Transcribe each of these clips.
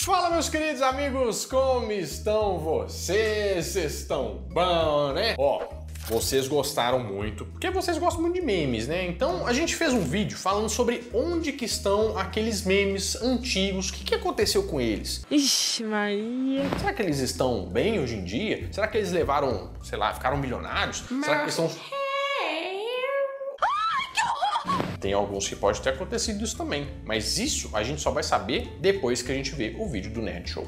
Fala, meus queridos amigos, como estão vocês? Vocês estão bom, né? Ó, vocês gostaram muito, porque vocês gostam muito de memes, né? Então a gente fez um vídeo falando sobre onde que estão aqueles memes antigos, o que aconteceu com eles. Ixi, Maria. Será que eles estão bem hoje em dia? Será que eles levaram, sei lá, ficaram milionários? Será que eles estão... Tem alguns que pode ter acontecido isso também, mas isso a gente só vai saber depois que a gente vê o vídeo do Nerd Show.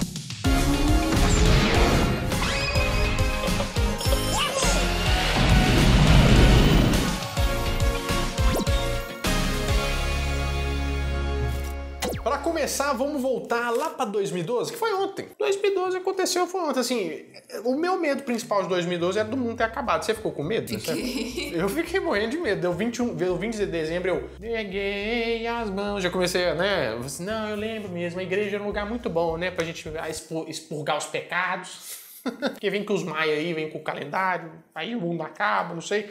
Para começar, vamos voltar lá para 2012, que foi ontem. 2012 aconteceu, foi ontem. Assim, o meu medo principal de 2012 era do mundo ter acabado. Você ficou com medo? Fiquei. Eu fiquei morrendo de medo. Deu 20 de dezembro, eu peguei as mãos. Já comecei, né? Não, eu lembro mesmo. A igreja era um lugar muito bom, né? Pra gente expurgar os pecados. Porque vem com os maia aí, vem com o calendário. Aí o mundo acaba, não sei.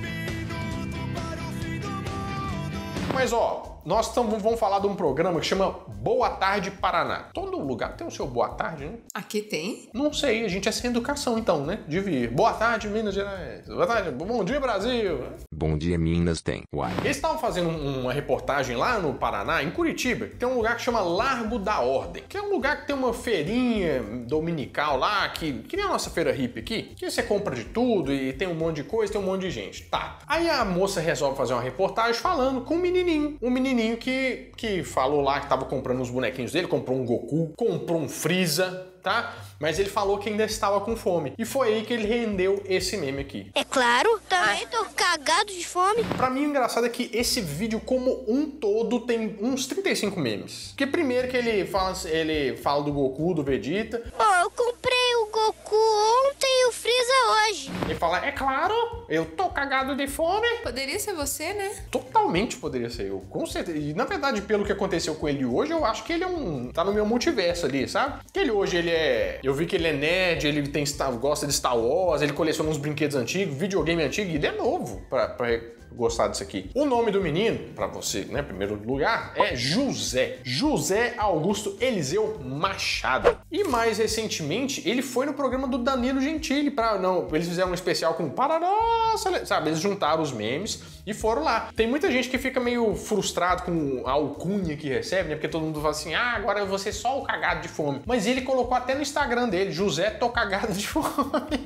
Mas ó, nós vamos falar de um programa que chama Boa Tarde Paraná. Todo lugar tem o seu Boa Tarde, né? Aqui tem? Não sei, a gente é sem educação então, né? Devia. Boa tarde, Minas Gerais. Boa tarde, bom dia, Brasil. Bom dia, Minas tem. Uai. Eles estavam fazendo uma reportagem lá no Paraná, em Curitiba, que tem um lugar que chama Largo da Ordem, que é um lugar que tem uma feirinha dominical lá, que nem a nossa feira hippie aqui, que você compra de tudo e tem um monte de coisa, tem um monte de gente. Tá. Aí a moça resolve fazer uma reportagem falando com um menininho que falou lá que tava comprando os bonequinhos dele, comprou um Goku, comprou um Freeza, tá? Mas ele falou que ainda estava com fome. E foi aí que ele rendeu esse meme aqui. É claro, também tô cagado de fome. Pra mim, o engraçado é que esse vídeo, como um todo, tem uns 35 memes. Porque primeiro que ele fala do Goku, do Vegeta. Eu comprei o Goku ontem e o Freeza hoje. Ele fala, é claro, eu tô cagado de fome. Poderia ser você, né? Totalmente poderia ser eu, com certeza. E na verdade, pelo que aconteceu com ele hoje, eu acho que ele tá no meu multiverso ali, sabe? Porque ele hoje, eu vi que ele é nerd, ele gosta de Star Wars, ele coleciona uns brinquedos antigos, videogame antigo, e ele é novo pra gostar disso aqui. O nome do menino, pra você, né, primeiro lugar, é José Augusto Eliseu Machado. E mais recentemente, ele foi no programa do Danilo Gentili, eles fizeram um especial com Paraná, sabe, eles juntaram os memes e foram lá. Tem muita gente que fica meio frustrado com a alcunha que recebe, né, porque todo mundo fala assim, agora eu vou ser só o cagado de fome. Mas ele colocou até no Instagram dele, José tô cagado de fome.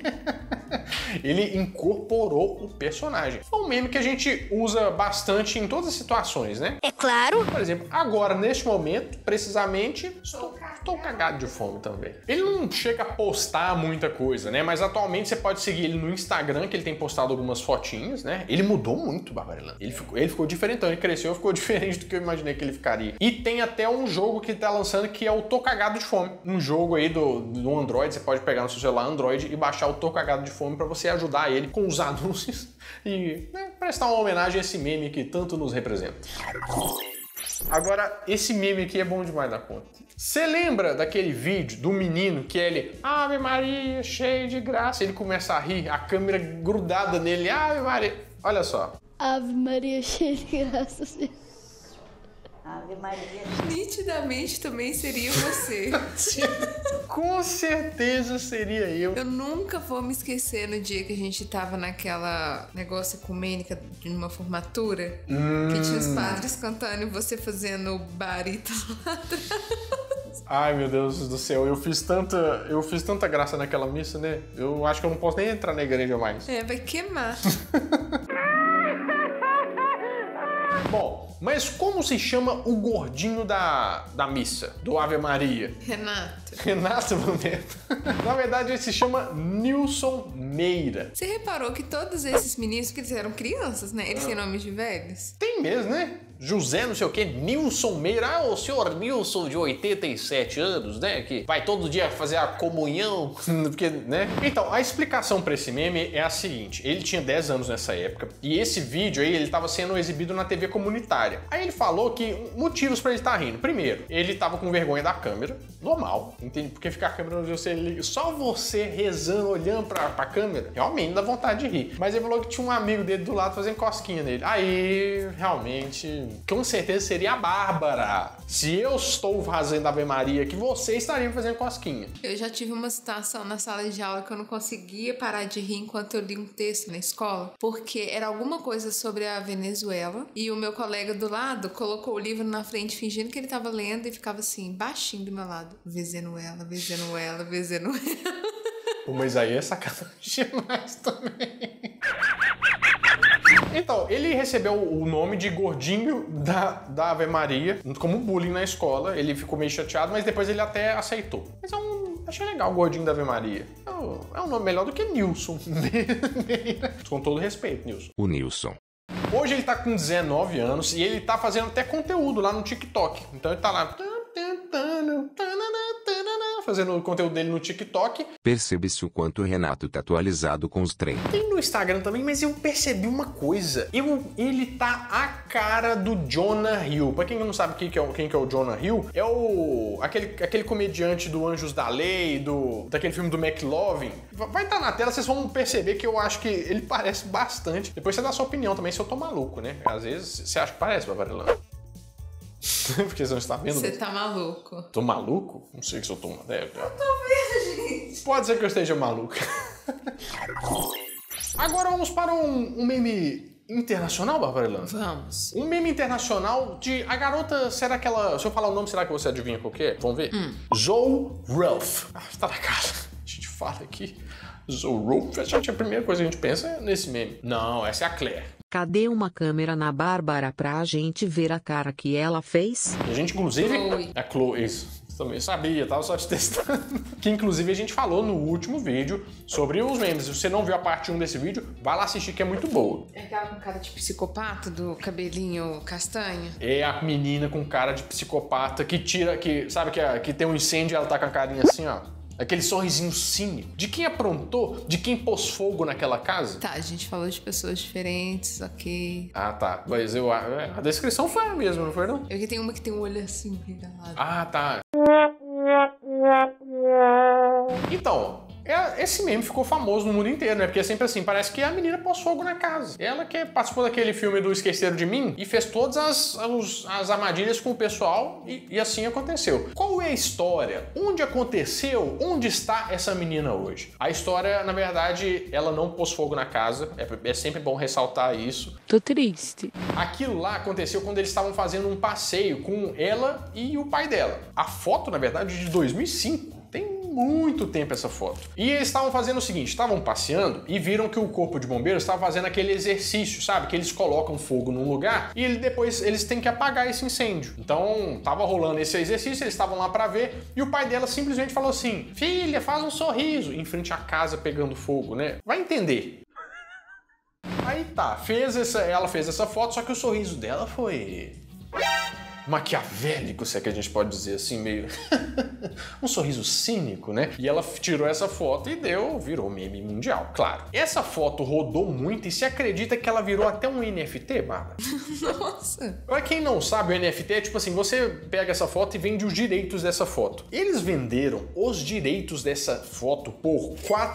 Ele incorporou o personagem. É um meme que a gente usa bastante em todas as situações, né? É claro. Por exemplo, agora, neste momento, precisamente, estou cagado de fome também. Ele não chega a postar muita coisa, né? Mas atualmente você pode seguir ele no Instagram, que ele tem postado algumas fotinhas, né? Ele mudou muito, Barbarelã. Ele ficou diferentão, ele cresceu, ficou diferente do que eu imaginei que ele ficaria. E tem até um jogo que ele tá lançando que é o Tô Cagado de Fome. Um jogo aí do Android, você pode pegar no seu celular Android e baixar o Tô Cagado de Fome pra você ajudar ele com os anúncios e prestar uma homenagem a esse meme que tanto nos representa. Agora, esse meme aqui é bom demais da conta. Você lembra daquele vídeo do menino que ele, Ave Maria, cheio de graça, ele começa a rir, a câmera grudada nele, Ave Maria, olha só. Ave Maria, cheia de graça. Ave Maria. Nitidamente também seria você. Com certeza seria eu. Eu nunca vou me esquecer no dia que a gente tava naquela negócio ecumênica de uma formatura, que tinha os padres cantando e você fazendo barita lá atrás. Ai, meu Deus do céu, eu fiz tanta graça naquela missa, né? Eu acho que eu não posso nem entrar na igreja mais. Vai queimar. Bom, mas como se chama o gordinho da missa, do Ave Maria? Renato Neto. Na verdade, ele se chama Nilson Meira. Você reparou que todos esses meninos, que eles eram crianças, né? Eles têm nomes de velhos? Tem mesmo, né? José não sei o que, Nilson Meira, o senhor Nilson de 87 anos, né, que vai todo dia fazer a comunhão, porque, né? Então, a explicação pra esse meme é a seguinte, ele tinha 10 anos nessa época, e esse vídeo aí, ele tava sendo exibido na TV comunitária. Aí ele falou que motivos pra ele estar rindo. Primeiro, ele tava com vergonha da câmera, normal, entende? Porque ficar a câmera onde você liga, só você rezando, olhando pra câmera, realmente dá vontade de rir. Mas ele falou que tinha um amigo dele do lado fazendo cosquinha nele. Aí, realmente... Com certeza seria a Bárbara. Se eu estou fazendo Ave Maria aqui, você estaria fazendo cosquinha. Eu já tive uma situação na sala de aula que eu não conseguia parar de rir enquanto eu li um texto na escola, porque era alguma coisa sobre a Venezuela e o meu colega do lado colocou o livro na frente fingindo que ele estava lendo e ficava assim, baixinho do meu lado. Venezuela, Venezuela, Venezuela. Mas aí é sacanagem demais também. Então, ele recebeu o nome de gordinho da Ave Maria como bullying na escola. Ele ficou meio chateado, mas depois ele até aceitou. Mas achei legal o gordinho da Ave Maria. É um nome melhor do que Nilson. Com todo respeito, Nilson. O Nilson. Hoje ele tá com 19 anos e ele tá fazendo até conteúdo lá no TikTok. Então ele tá lá fazendo o conteúdo dele no TikTok. Percebe-se o quanto o Renato tá atualizado com os treinos. Tem no Instagram também, mas eu percebi uma coisa. Ele tá a cara do Jonah Hill. Pra quem não sabe quem que é o Jonah Hill, é aquele comediante do Anjos da Lei, daquele filme do McLovin. Vai estar na tela, vocês vão perceber que eu acho que ele parece bastante. Depois você dá a sua opinião também, se eu tô maluco, né? Às vezes você acha que parece, Bavarelão. Porque você não está vendo? Você tá maluco. Tô maluco? Não sei se eu tô... Eu tô vendo, gente. Pode ser que eu esteja maluco. Agora vamos para um meme internacional, Bavarelão? Vamos. Um meme internacional de... A garota, será que ela... Se eu falar o nome, será que você adivinha qual que é? Vamos ver? Zoe Rolf. Tá na cara. A gente fala aqui. Zoe Rolf. A primeira coisa que a gente pensa é nesse meme. Não, essa é a Claire. Cadê uma câmera na Bárbara pra gente ver a cara que ela fez? A gente, inclusive... Chloe. A Chloe, isso. Também sabia, tava só te testando. Que, inclusive, a gente falou no último vídeo sobre os memes. Se você não viu a parte 1 desse vídeo, vai lá assistir que é muito boa. É aquela com cara de psicopata, do cabelinho castanho? É a menina com cara de psicopata que sabe que tem um incêndio e ela tá com a carinha assim, ó. Aquele sorrisinho cínico. De quem aprontou? De quem pôs fogo naquela casa? Tá, a gente falou de pessoas diferentes, ok. Ah, tá. Mas a descrição foi a mesma, não foi, não? Eu que tem uma que tem um olho assim, regalado. Ah, tá. Então, esse meme ficou famoso no mundo inteiro, né? Porque é sempre assim, parece que a menina pôs fogo na casa. Ela que participou daquele filme do Esqueceram de Mim e fez todas as armadilhas com o pessoal e assim aconteceu. Qual é a história? Onde aconteceu? Onde está essa menina hoje? A história, na verdade, ela não pôs fogo na casa. É sempre bom ressaltar isso. Tô triste. Aquilo lá aconteceu quando eles estavam fazendo um passeio com ela e o pai dela. A foto, na verdade, é de 2005. Tem muito tempo essa foto. E eles estavam fazendo o seguinte, estavam passeando e viram que o corpo de bombeiros estava fazendo aquele exercício, sabe? Que eles colocam fogo num lugar e depois eles têm que apagar esse incêndio. Então, tava rolando esse exercício, eles estavam lá para ver e o pai dela simplesmente falou assim, filha, faz um sorriso, em frente à casa pegando fogo, né? Vai entender. Aí tá, ela fez essa foto, só que o sorriso dela foi... maquiavélico, se é que a gente pode dizer assim, meio... um sorriso cínico, né? E ela tirou essa foto e virou meme mundial, claro. Essa foto rodou muito e se acredita que ela virou até um NFT, Bárbara? Nossa! Pra quem não sabe, o NFT é tipo assim, você pega essa foto e vende os direitos dessa foto. Eles venderam os direitos dessa foto por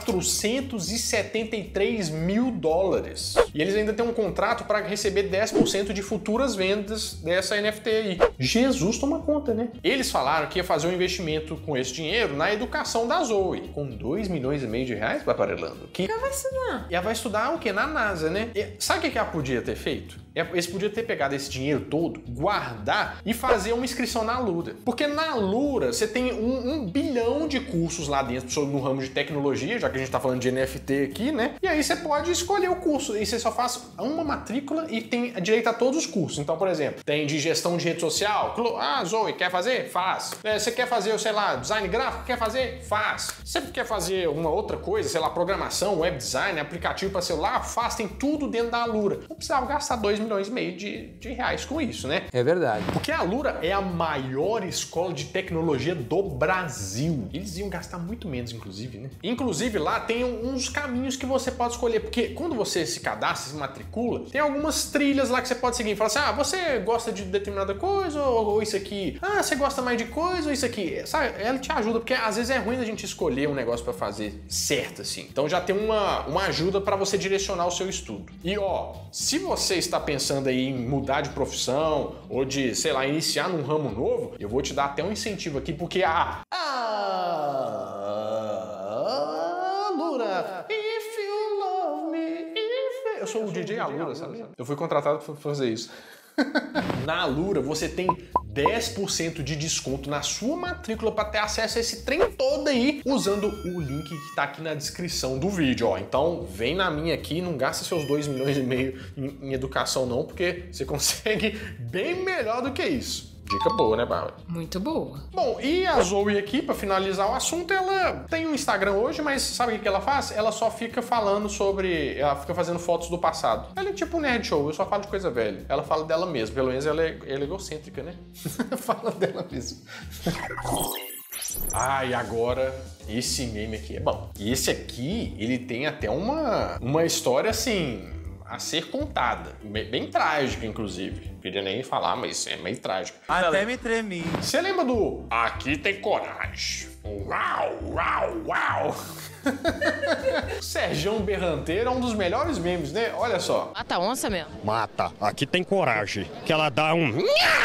$473 mil. E eles ainda têm um contrato para receber 10% de futuras vendas dessa NFT aí. Jesus toma conta, né? Eles falaram que ia fazer um investimento com esse dinheiro na educação da Zoe, com 2,5 milhões de reais, Baparelando. Que ela vai estudar? Ela vai estudar o quê? Na NASA, né? Sabe o que ela podia ter feito? Eles podiam ter pegado esse dinheiro todo, guardar e fazer uma inscrição na Lura. Porque na Lura você tem um bilhão de cursos lá dentro no ramo de tecnologia, já que a gente tá falando de NFT aqui, né? E aí você pode escolher o curso e você só faz uma matrícula e tem direito a todos os cursos. Então, por exemplo, tem de gestão de rede social. Ah, Zoe, quer fazer? Faz. Você quer fazer, sei lá, design gráfico? Quer fazer? Faz. Você quer fazer uma outra coisa, sei lá, programação, web design, aplicativo para celular? Faz. Tem tudo dentro da Lura. Não precisava gastar 2,5 milhões de reais com isso, né? É verdade. Porque a Lura é a maior escola de tecnologia do Brasil. Eles iam gastar muito menos, inclusive, né? Inclusive, lá tem uns caminhos que você pode escolher, porque quando você se cadastra, se matricula, tem algumas trilhas lá que você pode seguir. Fala assim, você gosta de determinada coisa, coisa, ou isso aqui, ah, você gosta mais de coisa, ou isso aqui, sabe? Ela te ajuda, porque às vezes é ruim a gente escolher um negócio pra fazer certo, assim. Então já tem uma ajuda pra você direcionar o seu estudo. E ó, se você está pensando aí em mudar de profissão, ou de, sei lá, iniciar num ramo novo, eu vou te dar até um incentivo aqui, porque Alura, if you love me, eu sou o DJ Alura, sabe? Eu fui contratado pra fazer isso. Na Alura você tem 10% de desconto na sua matrícula para ter acesso a esse trem todo aí, usando o link que tá aqui na descrição do vídeo, ó. Então vem na minha aqui, não gasta seus 2,5 milhões em educação não, porque você consegue bem melhor do que isso. Dica boa, né, Bárbara? Muito boa. Bom, e a Zoe aqui, pra finalizar o assunto, ela tem um Instagram hoje, mas sabe o que ela faz? Ela só fica falando sobre... Ela fica fazendo fotos do passado. Ela é tipo um nerd show, eu só falo de coisa velha. Ela fala dela mesma, pelo menos ela é egocêntrica, né? Fala dela mesma. Ah, e agora, esse meme aqui é bom. E esse aqui, ele tem até uma história, assim... a ser contada. Bem trágica, inclusive. Não queria nem falar, mas é meio trágica. Até me tremi. Você lembra do Aqui Tem Coragem? Uau, uau, uau. O Serjão Berranteiro é um dos melhores memes, né? Olha só. Mata a onça mesmo. Mata. Aqui tem coragem. Que ela dá um...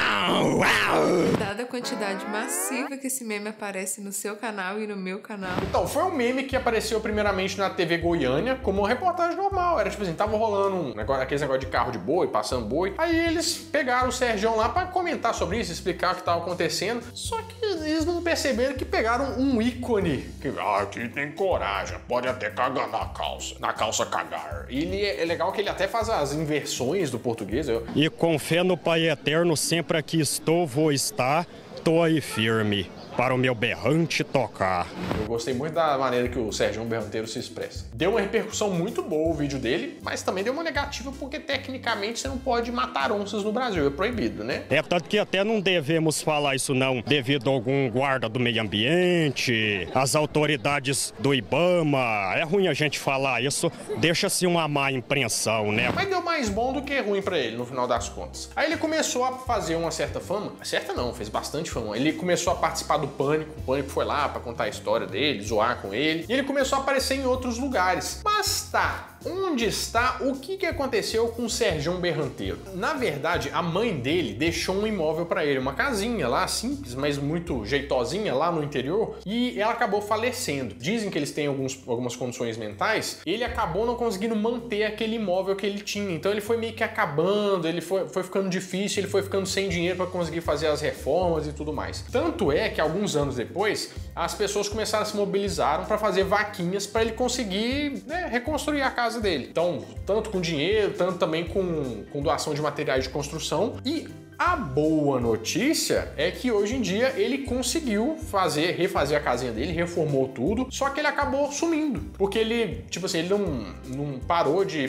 Dada a quantidade massiva que esse meme aparece no seu canal e no meu canal. Então, foi um meme que apareceu primeiramente na TV Goiânia como uma reportagem normal. Era tipo assim, tava rolando aqueles negócio de carro de boi, passando boi. Aí eles pegaram o Serjão lá pra comentar sobre isso, explicar o que tava acontecendo. Só que eles não perceberam que pegaram um ícone. Que aqui tem coragem, pode até cagar na calça cagar. E ele é legal que ele até faz as inversões do português. E com fé no Pai Eterno, sempre aqui estou, vou estar, tô aí firme. Para o meu berrante tocar. Eu gostei muito da maneira que o Serjão Berranteiro se expressa. Deu uma repercussão muito boa o vídeo dele, mas também deu uma negativa porque tecnicamente você não pode matar onças no Brasil, é proibido, né? É tanto que até não devemos falar isso não, devido a algum guarda do meio ambiente, as autoridades do IBAMA. É ruim a gente falar isso, deixa-se uma má impressão, né? Mas deu mais bom do que ruim pra ele, no final das contas. Aí ele começou a fazer uma certa fama, certa não, fez bastante fama. Ele começou a participar do Pânico, o Pânico foi lá pra contar a história dele, zoar com ele, e ele começou a aparecer em outros lugares. Mas tá, onde está o que aconteceu com o Serjão Berranteiro? Na verdade, a mãe dele deixou um imóvel pra ele, uma casinha lá, simples, mas muito jeitosinha lá no interior, e ela acabou falecendo. Dizem que eles têm algumas condições mentais, e ele acabou não conseguindo manter aquele imóvel que ele tinha, então ele foi meio que acabando, ele foi ficando difícil, ele foi ficando sem dinheiro pra conseguir fazer as reformas e tudo mais. Tanto é que alguns anos depois, as pessoas começaram a se mobilizar para fazer vaquinhas para ele conseguir, né, reconstruir a casa dele. Então, tanto com dinheiro, tanto também com doação de materiais de construção. E a boa notícia é que hoje em dia ele conseguiu refazer a casinha dele, reformou tudo, só que ele acabou sumindo, porque ele, tipo assim, ele não parou de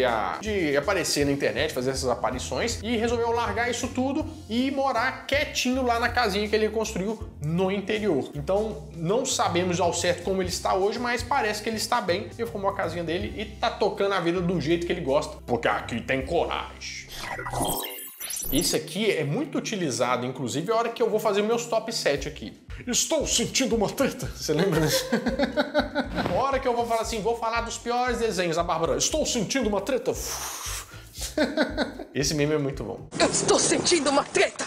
de aparecer na internet, fazer essas aparições, e resolveu largar isso tudo e morar quietinho lá na casinha que ele construiu no interior. Então, não sabemos ao certo como ele está hoje, mas parece que ele está bem, reformou a casinha dele e tá tocando a vida do jeito que ele gosta, porque aqui tem coragem. Esse aqui é muito utilizado, inclusive, a hora que eu vou fazer meus top 7 aqui. Estou sentindo uma treta. Você lembra disso? A hora que eu vou falar assim, vou falar dos piores desenhos, a Bárbara, estou sentindo uma treta. Esse meme é muito bom. Eu estou sentindo uma treta.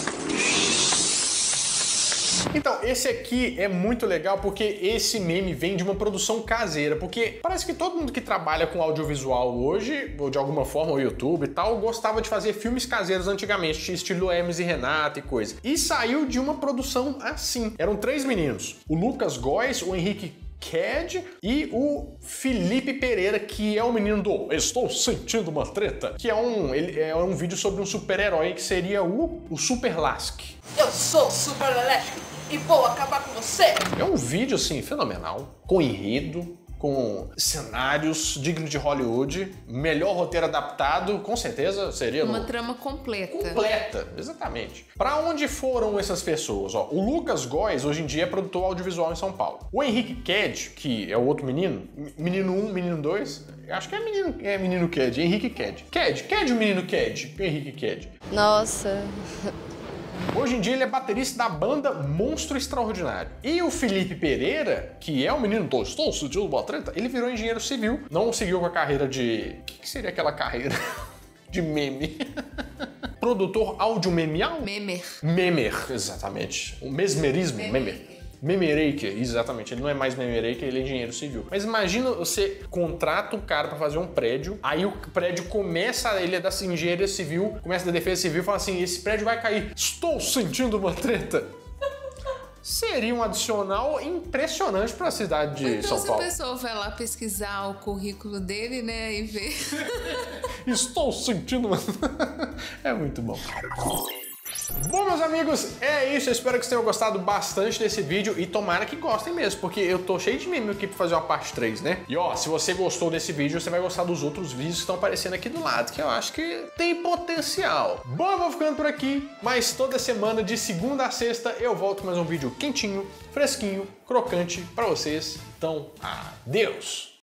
Então, esse aqui é muito legal porque esse meme vem de uma produção caseira, porque parece que todo mundo que trabalha com audiovisual hoje, ou de alguma forma, o YouTube e tal, gostava de fazer filmes caseiros antigamente, estilo Hermes e Renato e coisa. E saiu de uma produção assim. Eram 3 meninos, o Lucas Góes, o Henrique Ked e o Felipe Pereira, que é o menino do Estou Sentindo Uma Treta, que é um vídeo sobre um super-herói que seria o Super Lask. Eu sou Super Elétrico e vou acabar com você. É um vídeo, assim, fenomenal, com enredo, com cenários dignos de Hollywood, melhor roteiro adaptado, com certeza seria... Uma trama completa. Completa, exatamente. Pra onde foram essas pessoas? Ó, o Lucas Góes, hoje em dia, é produtor audiovisual em São Paulo. O Henrique Ked, que é o outro menino, menino 1, menino 2, acho que é menino Ked, Henrique Ked. Ked, o menino Ked, o Henrique Ked. Nossa... Hoje em dia ele é baterista da banda Monstro Extraordinário. E o Felipe Pereira, que é o menino do Estou Sentindo uma Treta, ele virou engenheiro civil. Não seguiu com a carreira de... O que seria aquela carreira? De meme. Produtor áudio memial? Memer. Memer, exatamente. O mesmerismo, memer. Memereike, exatamente. Ele não é mais memereike, ele é engenheiro civil. Mas imagina você contrata um cara pra fazer um prédio, aí o prédio começa, ele é da engenharia civil, começa da defesa civil e fala assim, esse prédio vai cair. Estou sentindo uma treta. Seria um adicional impressionante pra cidade de então, São Paulo. Se a pessoa vai lá pesquisar o currículo dele, né, e ver... Estou sentindo uma... É muito bom. Bom, meus amigos, é isso. Eu espero que vocês tenham gostado bastante desse vídeo e tomara que gostem mesmo, porque eu tô cheio de meme aqui pra fazer uma parte 3, né? E ó, se você gostou desse vídeo, você vai gostar dos outros vídeos que estão aparecendo aqui do lado, que eu acho que tem potencial. Bom, eu vou ficando por aqui, mas toda semana, de segunda a sexta, eu volto com mais um vídeo quentinho, fresquinho, crocante pra vocês. Então, adeus!